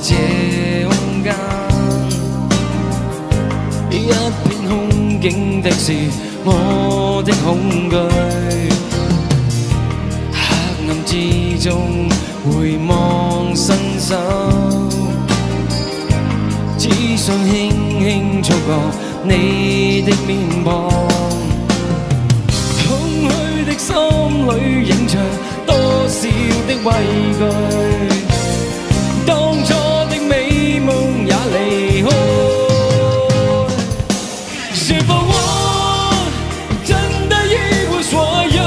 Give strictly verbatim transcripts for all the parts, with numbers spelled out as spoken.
這空間，一片空境的是我的恐懼。黑暗之中回望伸手，只想輕輕觸過你的面龐。空虛的心裏映着多少的畏懼，當初的美夢也離開。是否我真的一無所有？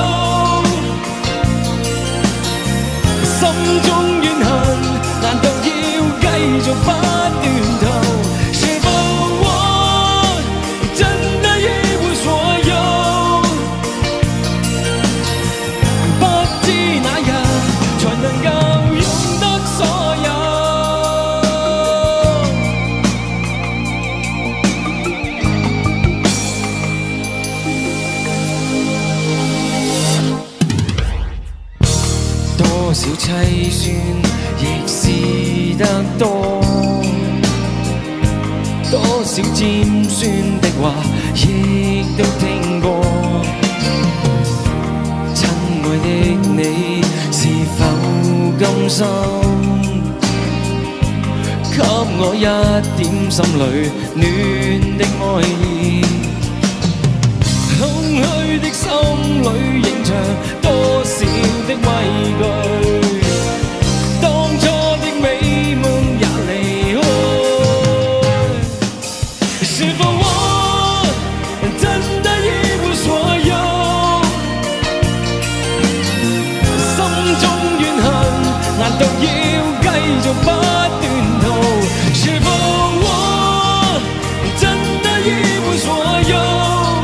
心中怨恨難道要繼續不斷逃？是否我真的一無所有？不知哪日才能夠擁得所有。多少凄酸亦是得多，多少尖酸的話亦都聽過。親愛的你是否甘心給我一點心裏暖的愛意？空虛的心裏映着多少的畏懼，當初的美夢也離開。是否我真的一無所有？心中怨恨難道要繼續不斷逃？是否我真的一無所有？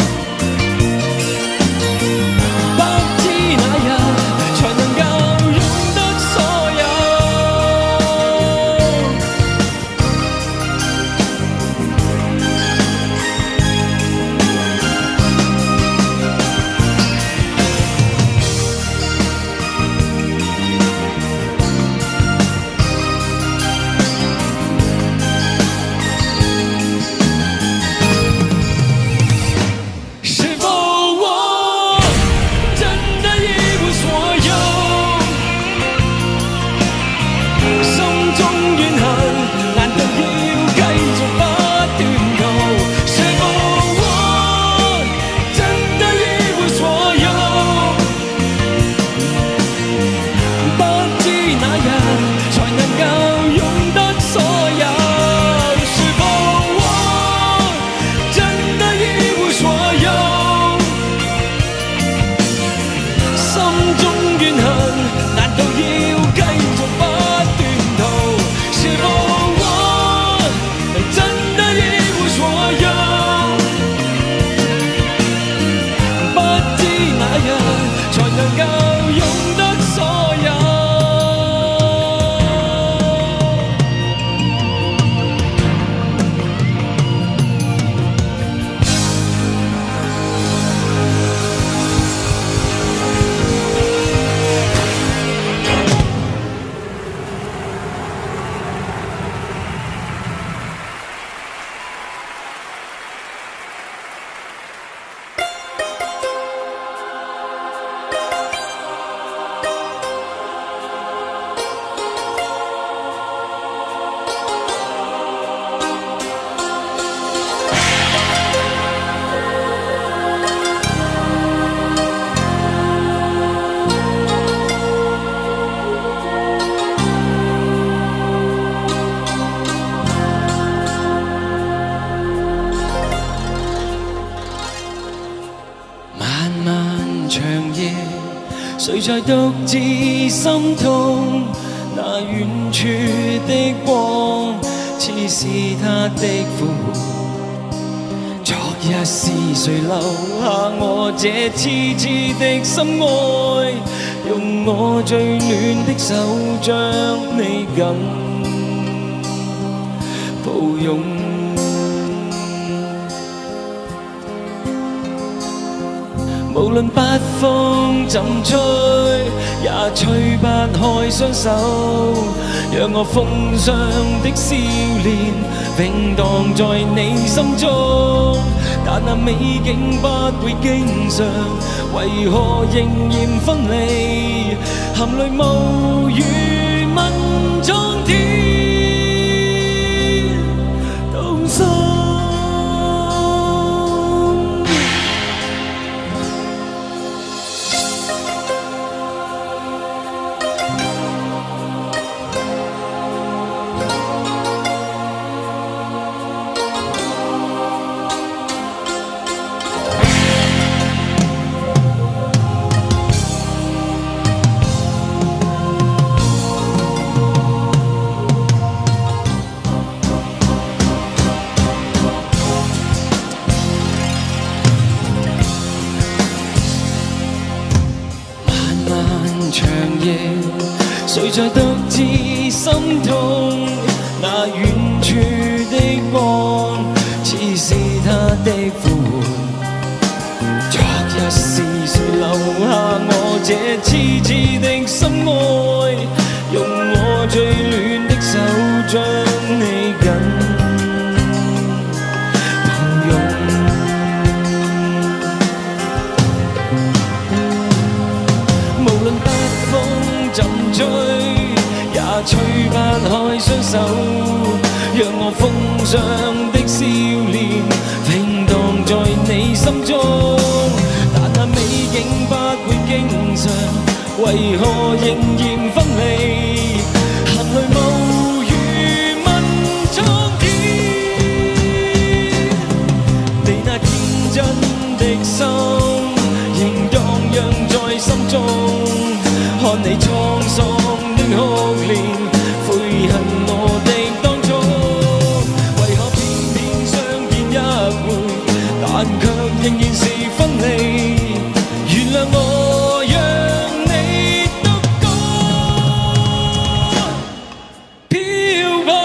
誰在獨自心痛？那遠處的光，似是他的呼喚。昨日是誰留下我這痴痴的心愛？用我最暖的手將你緊抱擁。無論北風怎吹， 也吹不開雙手，讓我風霜的少年永蕩在你心中。但那美景不會經常，為何仍然分離？含淚無語問蒼天動心。長夜，誰在獨自心痛？那遠處的光，似是他的呼喚。昨日是誰留下我這痴痴的心愛？用我最暖的手將你緊抱擁。無論北風怎吹，也吹不開雙手，讓我風霜的少年永蕩在你心中。但那美景不會經常，為何仍然分離？含淚無語問蒼天，你那天真的心仍蕩漾在心中。看你滄桑的哭臉，悔恨我的當初，為何偏偏相見一回，但卻仍然是分離？原諒我讓你獨個漂泊。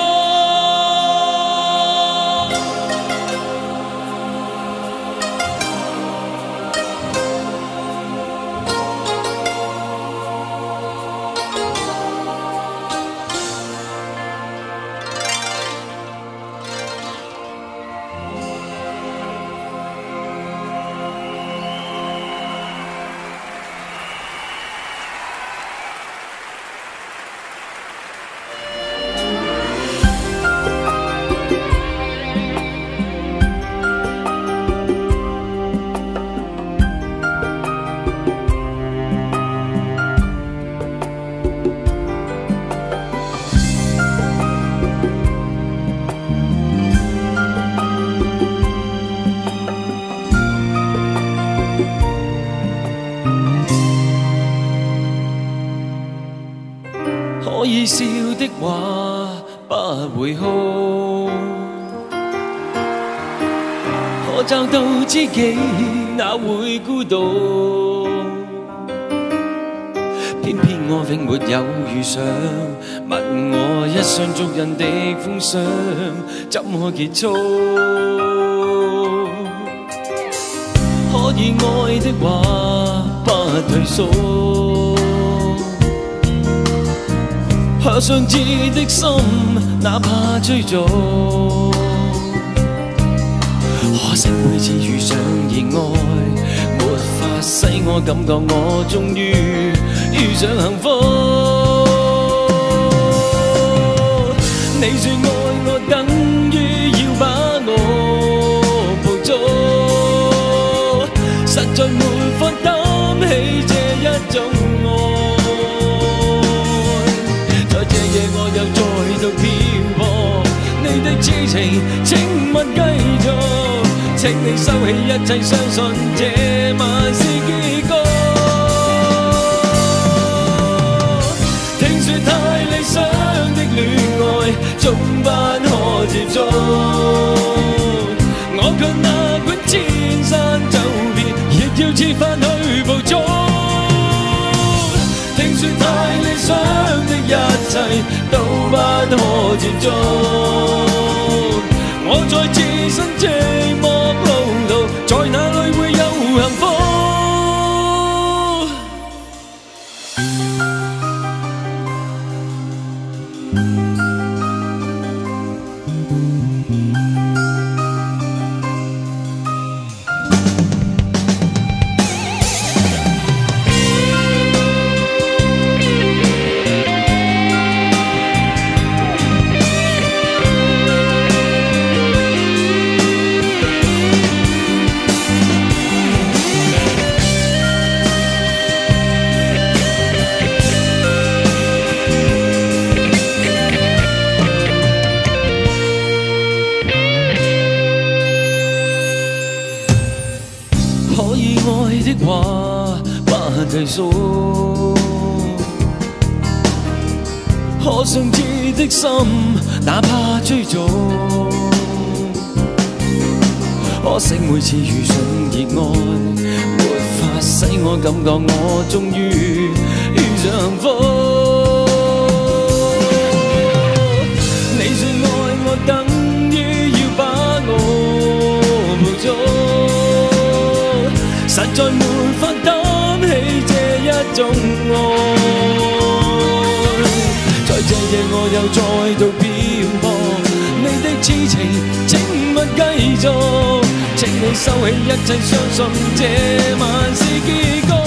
可以笑的話不會哭，可找到知己哪會孤獨？偏偏我永沒有遇上，問我一雙足印的風霜怎可結束？可以愛的話不退縮。怕相知的心，哪怕追逐。可惜每次遇上意外，沒法使我感覺我終於遇上幸福。你說愛我等於要把我捕捉，實在沒法擔起這一種愛。我又再度漂泊，你的痴情請勿繼續，請你收起一切，相信這晚是結局。聽說太理想的戀愛總不可接觸，我卻哪管千山走遍，亦要設法去捕捉。聽說太理想的一切都不可接觸，我在自身寂寞路途，在哪裏會有幸福？ 的話不計數。可想知的心，哪怕追逐。可惜每次遇上熱愛，沒法使我感覺我終於遇上幸福。你說愛我，等於要把我捕捉，實在沒法擔起這一種愛。在這夜我又再度漂泊，你的痴情請勿繼續，請你收起一切，相信這晚是結局。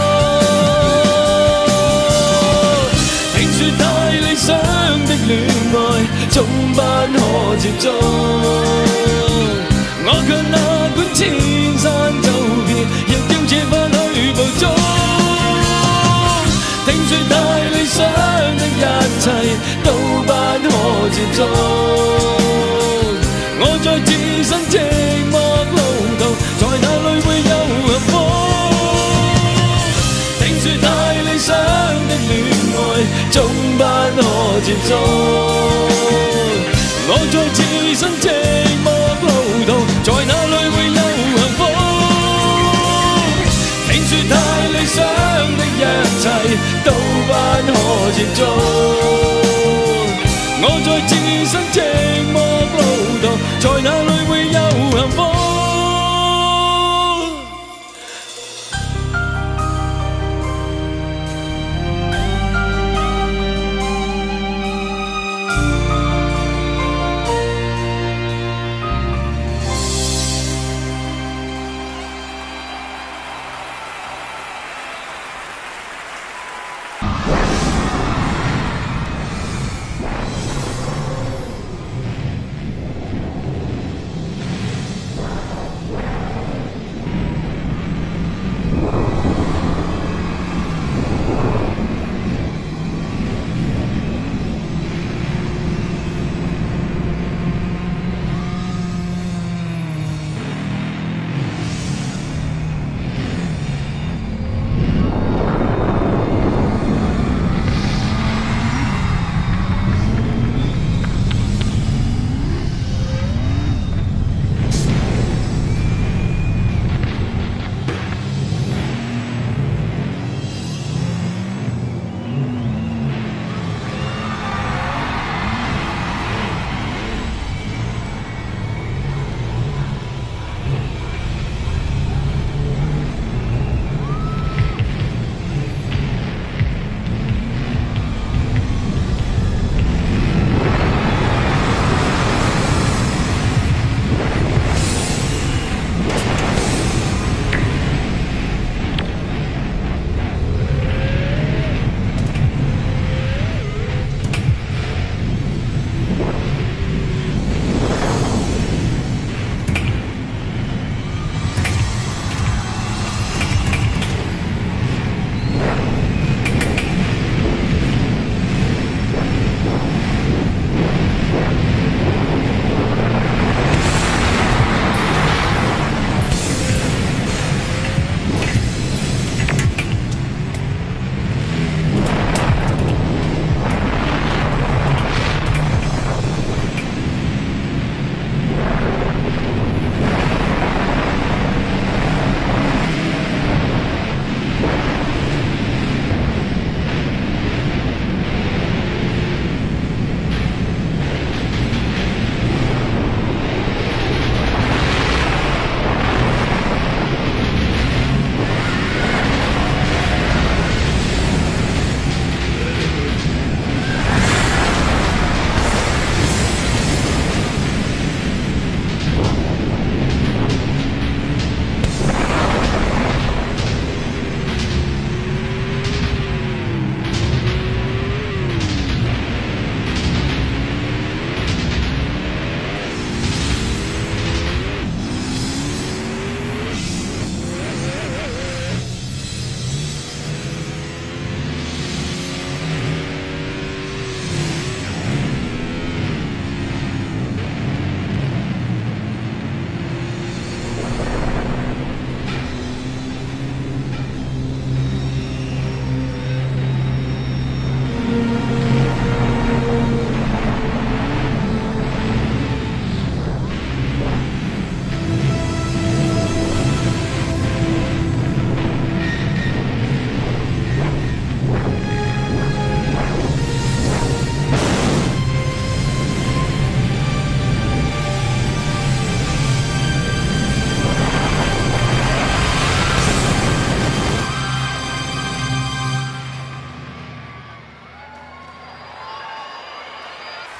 聽說太理想的戀愛總不可接觸，我卻哪管千山走遍，亦要設法去捕捉。聽說太理想的一切都不可接觸，我在自身寂寞路途，在哪裏會有幸福？聽說太理想的戀愛總不可接觸，我在自身寂寞路途，在哪裏會有幸福？聽說太理想的一切都不可接觸，我在自身寂寞路途，在哪裏會有幸福？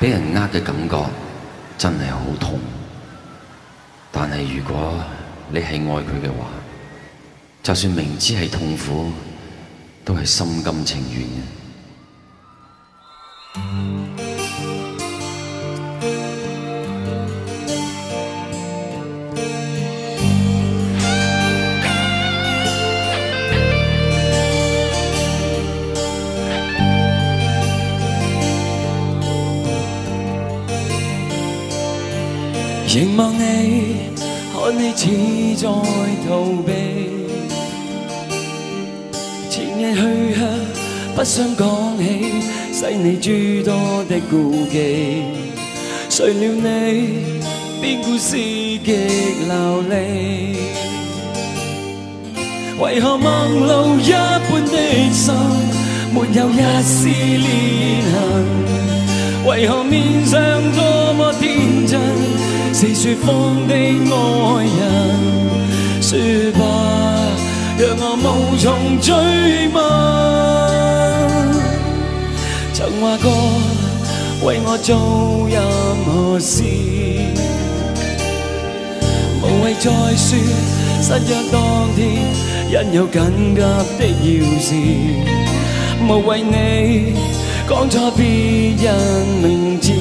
俾人呃嘅感覺真係好痛。但係如果你係愛佢嘅話，就算明知係痛苦，都係心甘情願嘅。 凝望你，看你似在逃避，前日去向不想講起，使你諸多的顧忌。誰料你邊故事極流離，為何陌路一般的心，沒有一絲裂痕？為何面上多麼天真？是說謊的愛人，說吧，讓我無從追問。曾話過為我做任何事，無謂再說失約當天，因有緊急的要事，無謂你講錯別人名字。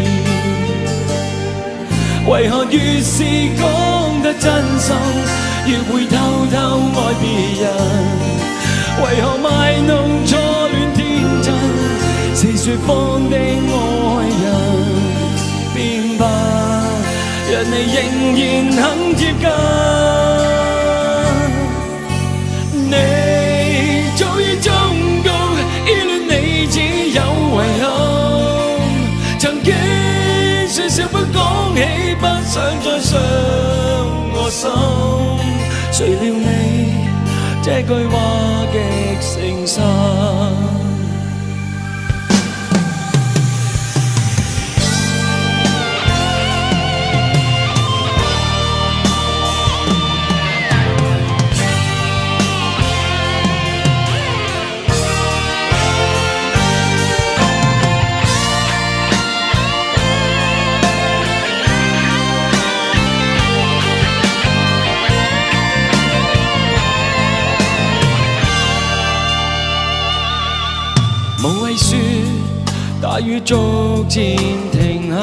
為何越是講得真心，越會偷偷愛別人？為何賣弄初戀天真，是說謊的愛人？變吧，讓你仍然肯接近。你早已忠告，依戀你只有遺憾。曾經說笑不講起，不想再傷我心，誰料你這句話極誠實。無謂說大雨逐漸停下，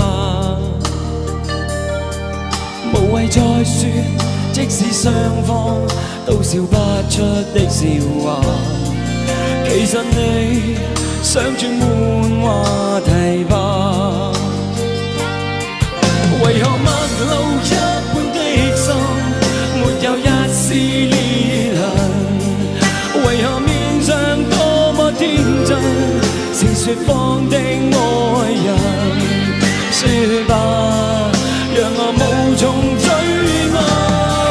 無謂再說即使雙方都笑不出的笑話。其實你想轉換話題吧，為何陌路一般的心沒有一絲裂痕？為何面上多麼天真，是說謊的愛人？說吧，讓我無從追問。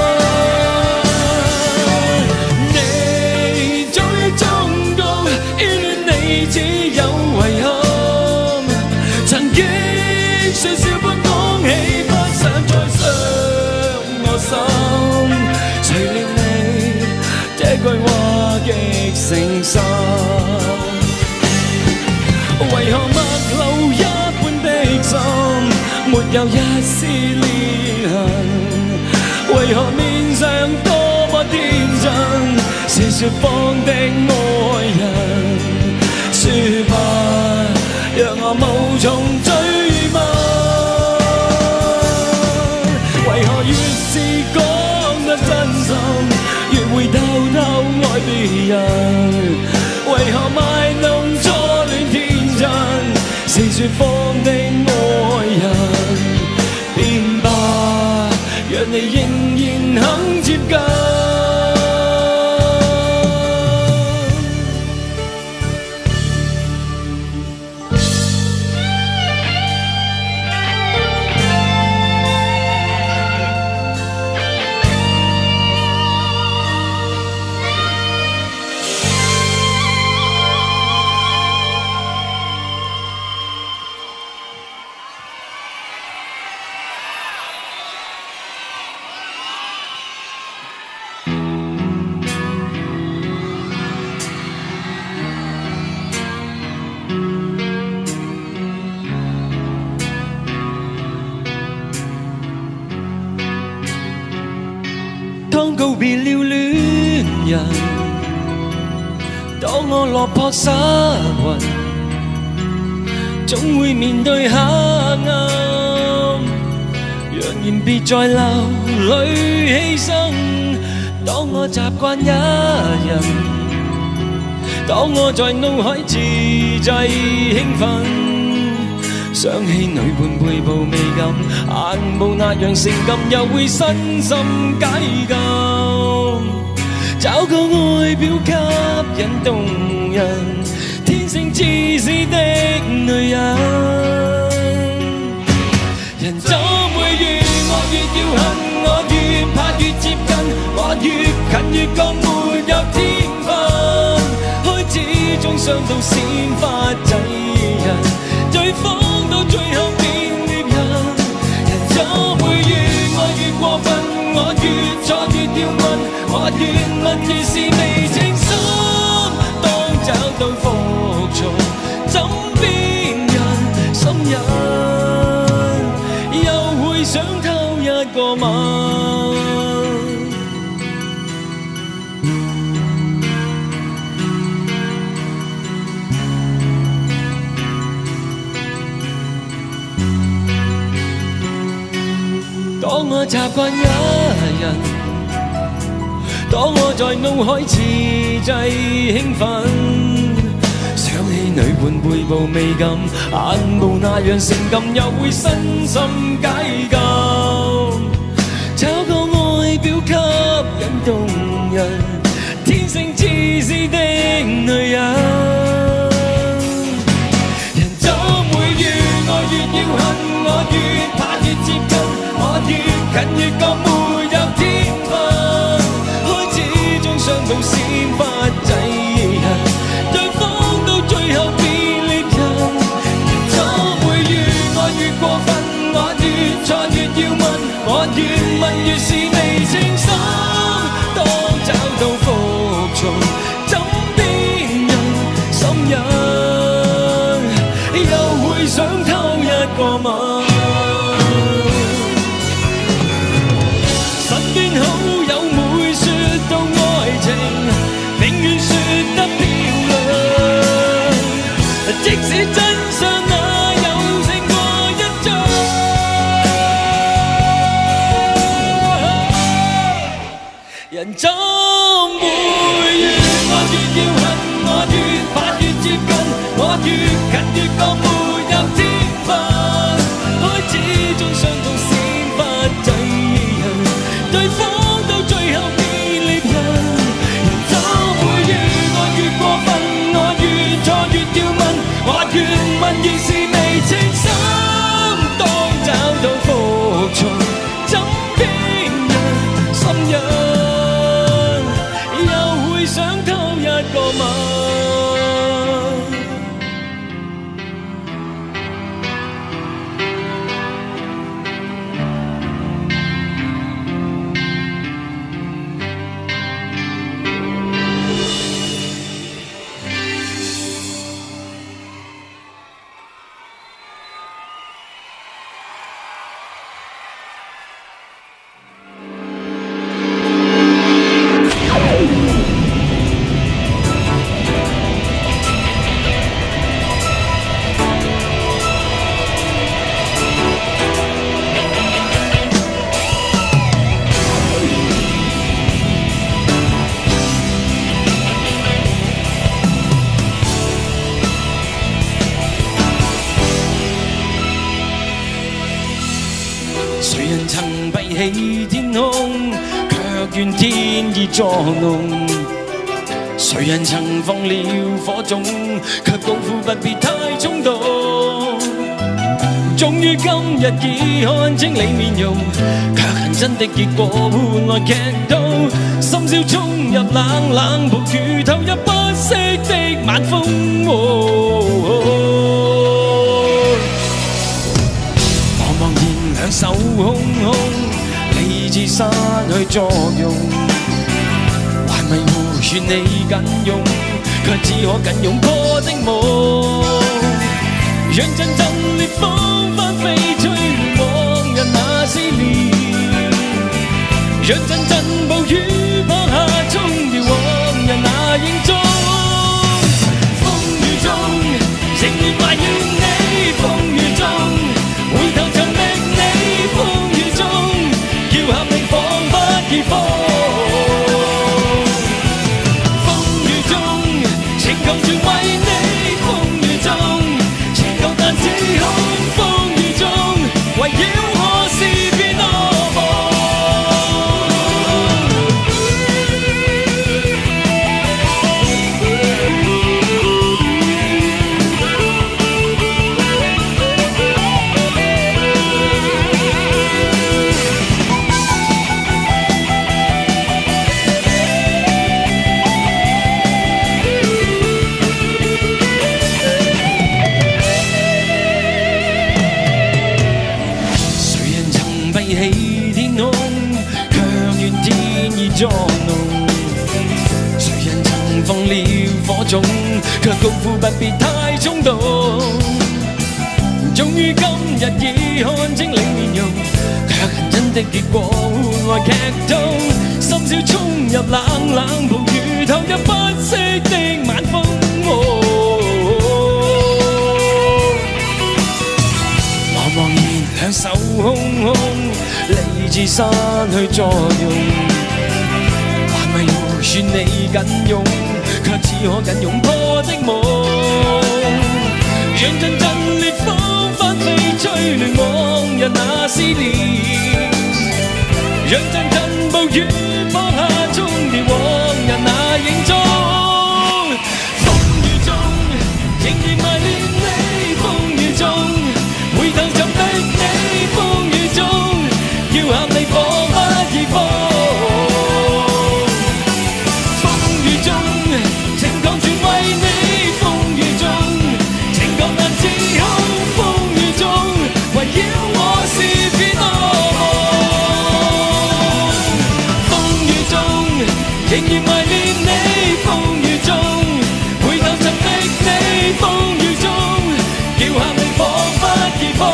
你早已忠告，依戀你只有遺憾。曾經說笑不講起，不想再傷我心。誰料你這句話極誠實。為何陌路一般的心沒有一絲裂痕？為何面上多麼天真，是說謊的愛人？說吧，讓我無從追問。為何越是講得真心，越會偷偷愛別人？為何賣弄初戀天真，是說謊的愛人？變吧，讓你仍然肯接近。 當告別了戀人，當我落魄失魂，總會面對黑暗。揚言別再流淚犧牲。當我習慣一人，當我在腦海自製興奮。想起女伴背部未敢，眼眸那樣性感，又會身心解禁。找個外表吸引動人，天性自私的女人。人怎會越愛越要恨？我越怕越接近，我越近越覺沒有天分。開始中傷到先發制人。對方到最後變獵人，人怎會越愛越過分？我越錯越要問，我越問越是未清心。當找到服從，枕邊人心癮，又會想偷一個吻。當我習慣一人，當我在腦海自製興奮，想起女伴背部未敢，眼眸那樣性感，又會身心解禁。找個外表吸引動人，天性自私的女人。人怎會越愛越要恨？我越怕越接近。我越近越覺沒有天分，開始中傷到先發制人，對方到最後變獵人。人怎會越愛越過分？我越錯越要問，我越問越是未清心。當找到服從，枕邊人心癮，又會想偷一個吻。好友每說到愛情，永遠說得漂亮，即使真相那有勝過一仗。人怎會越愛越要恨？我越怕越接近，我越近越覺沒有天分，開始中傷到先發制人。對方到最後變獵人，人怎會越愛越過分？我越錯越要問，我越問越是未清心。當找到服從，枕邊人心癮，又會想偷一個吻。誰人曾閉起天空，卻願天意作弄？誰人曾放了火種，卻高呼不必太衝動？終於今日已看清你面容，卻恨真的結果換來劇透，深宵衝入冷冷暴雨，投入不息的晚風。兩手空空，理智失去作用，還迷糊勸你緊用，卻只可緊擁過的夢。讓陣陣烈風翻飛吹往日那思念，讓陣陣暴而放。風雨中，情求全為你。風雨中，情求但只空。風雨中，圍繞我是變惡夢。作弄，誰人曾放了火種，卻高呼不必太衝動。終於今日已看清你面容，卻恨真的結果換來劇痛。深宵衝入冷冷暴雨，投入不息的晚風。茫茫然兩手空空，理智失去作用。算你緊擁，卻只可緊擁破的夢。讓陣陣烈風翻飛，吹亂往日那思念。讓陣陣暴雨放下，沖掉往日那影蹤。風雨中，仍然迷戀你。風雨中，回頭就逼你。風雨中，要喊你放不易放。仍然迷戀你，風雨中，回頭就逼你，風雨中，叫喊你彷彿已放。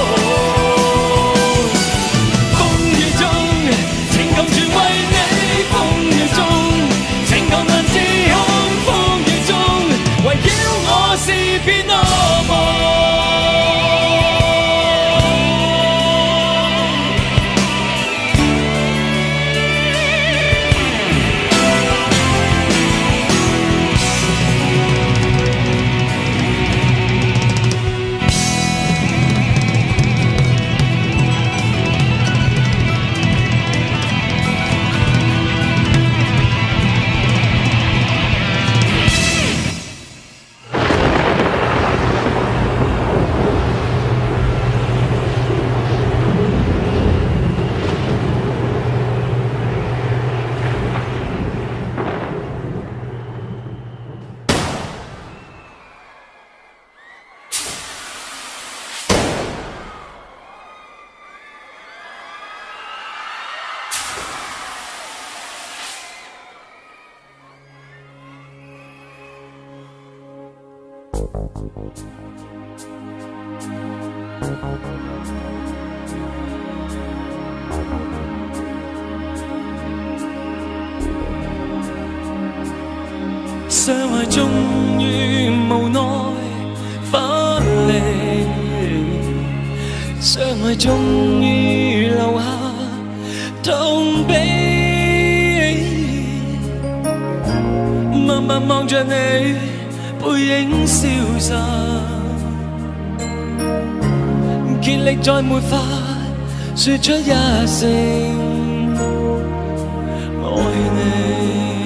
風雨中，情感全為你，風雨中，情感難自控，風雨中，圍繞我是片惡夢。傷害終於無奈分離，傷害終於留下痛悲。默默望着你背影消失，竭力再沒法說出一聲愛你。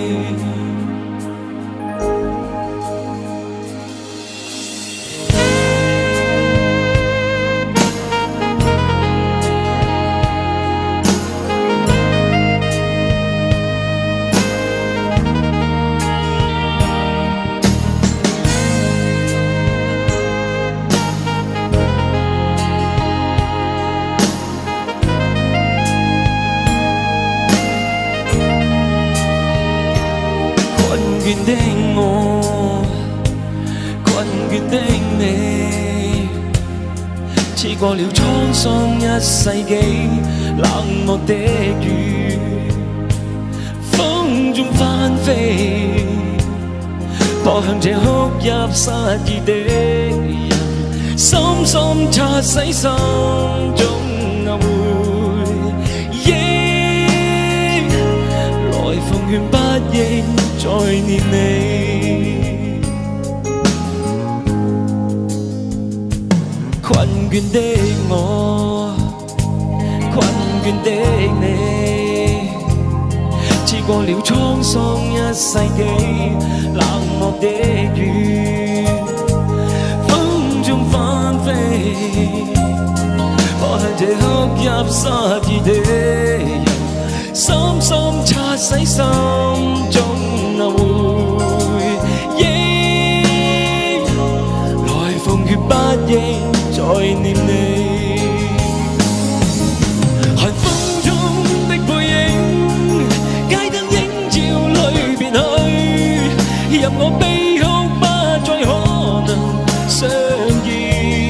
倦的我，困倦的你，似過了滄桑一世紀，冷漠的雨，風中翻飛，撲向這哭泣失意的人，深深擦洗心中暗回憶。 應再念你。困倦的我，困倦的你，似過了滄桑一世紀，冷漠的雨，風中翻飛，我向這哭泣失意的人，深深擦洗心中回憶，來風月不應再念你。寒風中的背影，街燈映照裏別去，任我悲哭不再可能相見。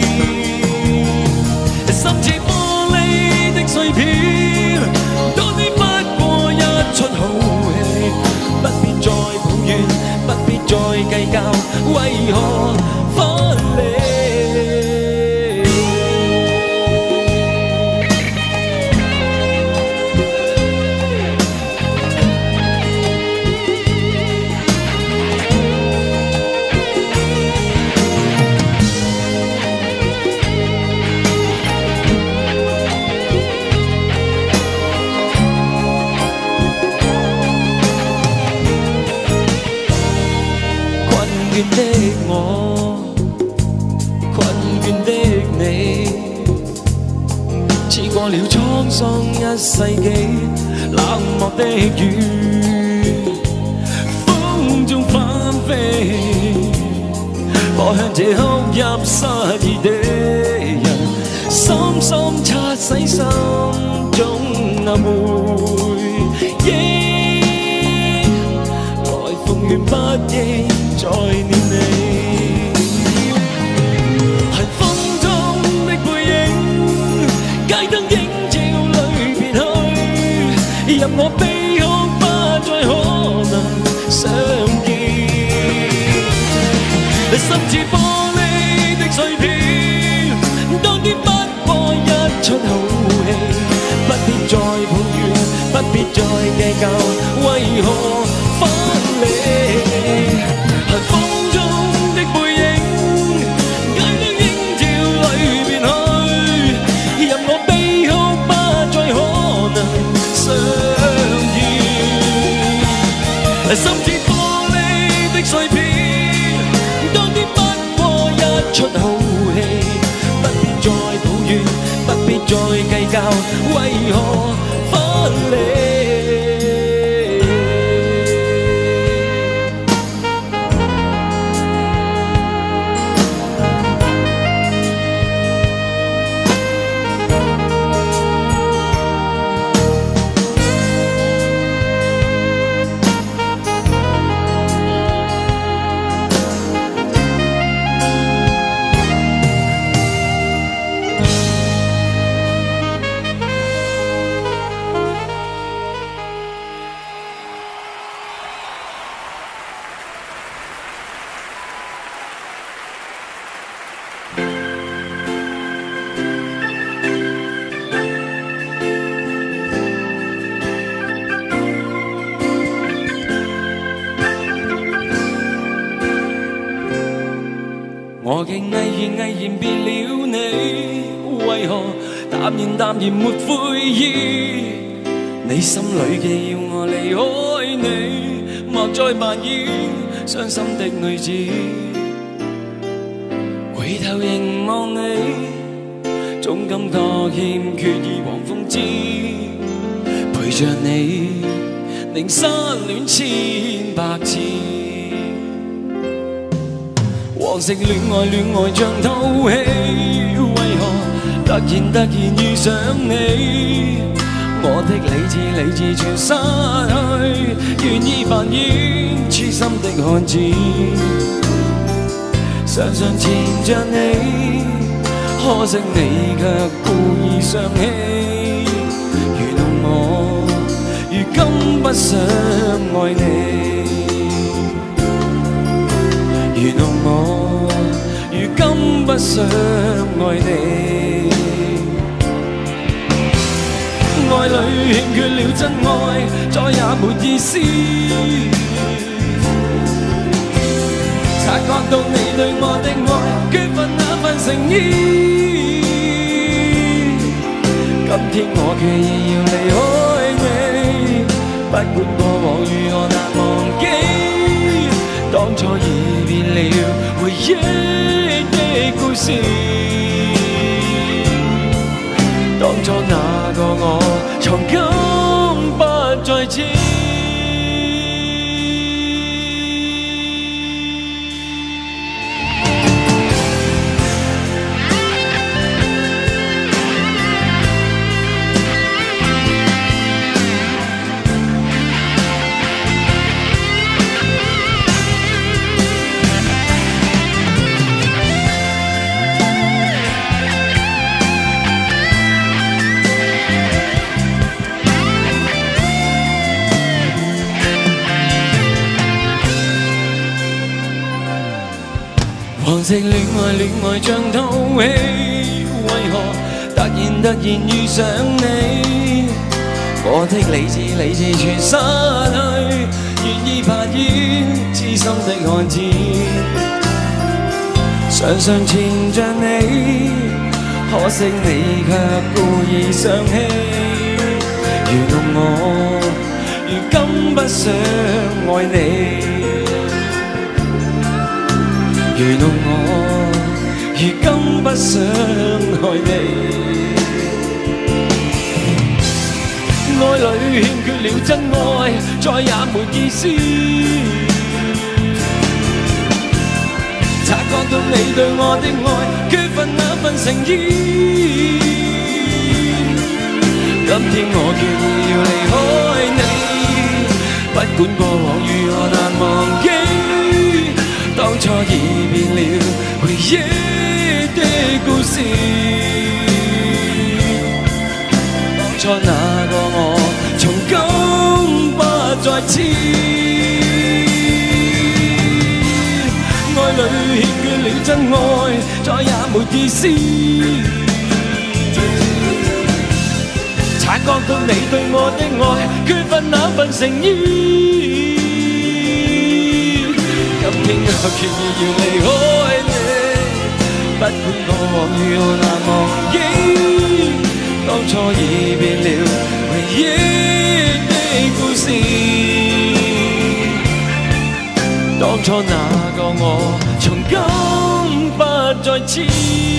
心似玻璃的碎片，當你不過一出好戲，不必再抱怨，不必再計較，為何分離？困倦的我，困倦的你，似過了滄桑一世紀，冷漠的雨，風中翻飛，我向這哭泣失意的人，深深擦洗心中回憶，來風月不應再念你。寒風中的背影，街燈映照裏別去，任我悲哭不再可能相見。心似玻璃的碎片，當天不過一出好戲，不必再抱怨，不必再計較，為何分離？寒風中的背影，街燈映照裏別去，任我悲哭不再可能相見。心似玻璃的碎片，當天不過一出好戲，不必再抱怨，不必再計較，為何分離？我竟毅然毅然別了你，為何淡然淡然沒悔意？你心裏嘅要我離開你，莫再扮演傷心的女子。回頭凝望你，總感覺欠缺以往風姿，陪着你令失戀千百次。往昔戀愛戀愛像套戲，為何突然突然遇上你？我的理智理智全失去，願意扮演痴心的漢子，常常纏着你，可惜你卻故意傷氣，愚弄我，如今不想愛你。愚弄我，如今不想愛你。愛愛裏欠缺了真愛，再也沒意思。察覺到你對我的愛缺乏那份誠意，今天我決意要離開你，不管過往與我難忘記，當初已變了回憶的故事。當初那個我，從今不再似。黃色戀愛戀愛像套戲，為何突然突然遇上你？我的理智理智全失去，願意扮演痴心的漢子，常常纏着你，可惜你卻故意傷氣。原諒我，如今不想愛你。原諒我，如今不想愛你。愛裏欠缺了真愛，再也沒意思。察覺到你對我的愛缺乏那份誠意，今天我決意要離開你，不管過往與我難忘記。當初已變了回憶的故事，當初那個我，從今不再似。愛裏欠缺了真愛，再也沒意思。察覺到你對我的愛缺乏那份誠意。今天我決意要離開你，不管過往與我難忘記，當初已變了回憶的故事。當初那個我，從今不再似。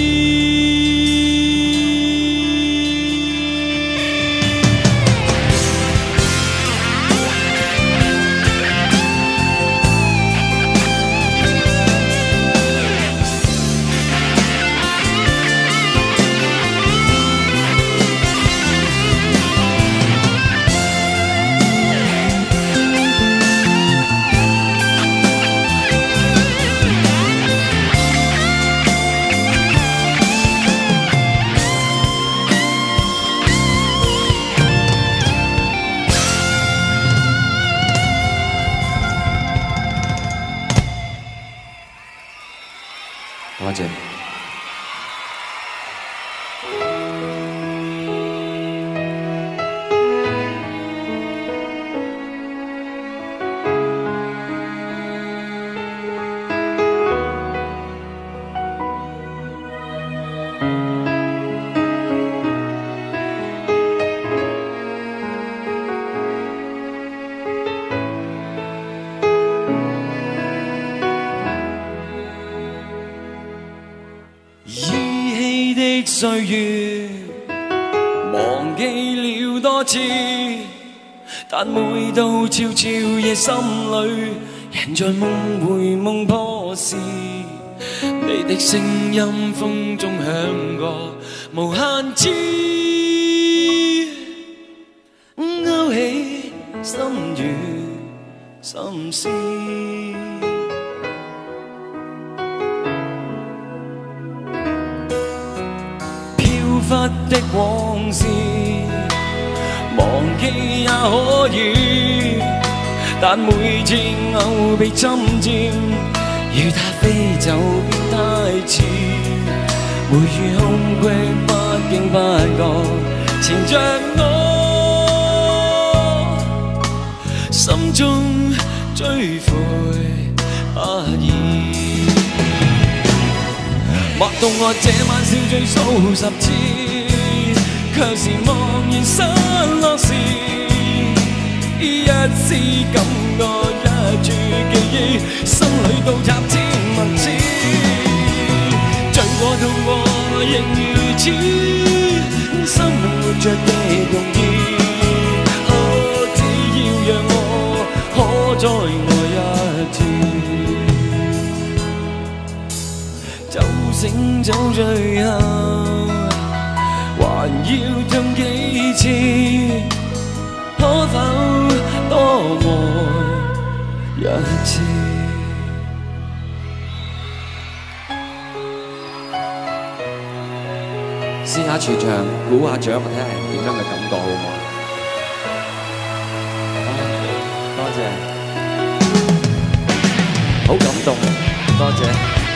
多謝。歲月忘記了多次，但每到悄悄夜心裏，人在夢回夢破時，你的聲音風中響過無限次，勾起心語心思。忽的往事，忘記也可以，但每次偶被侵佔，與他飛走便太遲，回如空隙不經不覺， 纏着我，心中追悔不已。莫道我這晚笑醉數十次，卻是茫然失落時，一絲感覺一處記憶，心裏倒插千萬次，醉過痛過亦如此，生活着的容易。哦，只要讓我可再愛一次。酒醒酒醉後，還要痛幾次？可否多愛一次？ 試下全場鼓下掌，我睇下係點樣嘅感覺，好唔好？多謝，好感動，多謝。